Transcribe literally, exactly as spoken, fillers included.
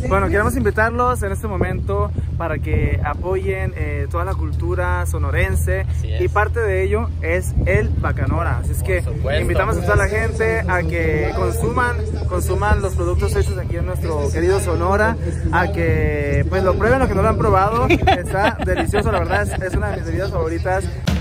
Bueno, queremos invitarlos en este momento para que apoyen eh, toda la cultura sonorense y parte de ello es el Bacanora. Así es que invitamos a toda la gente a que consuman, consuman los productos hechos aquí en nuestro querido Sonora, a que pues lo prueben, lo que no lo han probado. Está delicioso, la verdad es, es una de mis bebidas favoritas.